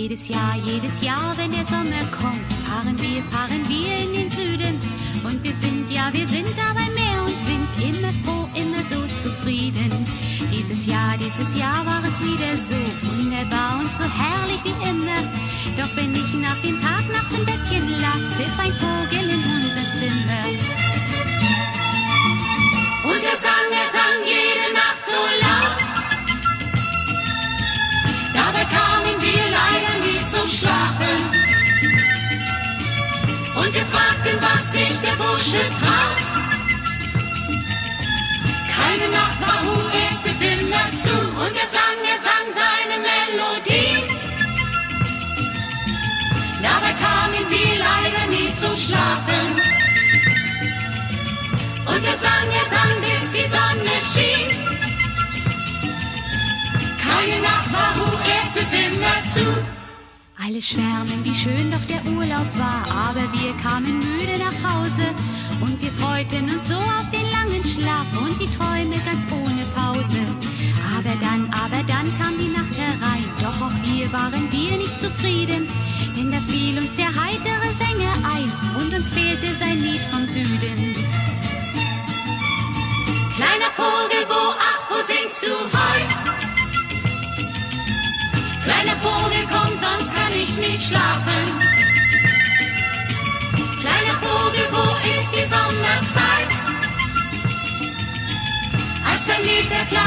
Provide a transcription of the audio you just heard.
Jedes Jahr, wenn der Sommer kommt, fahren wir in den Süden. Und wir sind da bei Meer und Wind, immer froh, immer so zufrieden. Dieses Jahr war es wieder so wunderbar und so herrlich wie immer. Doch wenn ich nach dem Tag nachts im Bettchen lag, pfiff ein Vogel in unser Zimmer. Und er sang jede Nacht so laut. Dabei kamen wir leider nie zum Schlafen. Und wir fragten, was sich der Bursche traut. Keine Nacht war Ruhe, er pfiff immer zu. Und er sang seine Melodie. Dabei kamen wir leider nie zum Schlafen. Und er sang, bis die Sonne schien. Keine Nacht war Ruhe, er pfiff immer zu. Alle schwärmen, wie schön doch der Urlaub war, aber wir kamen müde nach Hause und wir freuten uns so auf den langen Schlaf und die Träume ganz ohne Pause. Aber dann kam die Nacht herein, doch auch hier waren wir nicht zufrieden, denn da fiel uns der heitere Sänger ein und uns fehlte sein Lied vom Süden. Kleiner Vogel, wo singst du heut? Kleiner Vogel, komm, sonst kann ich nicht schlafen. Kleiner Vogel, wo ist die Sommerzeit? Als dein Lied erklang,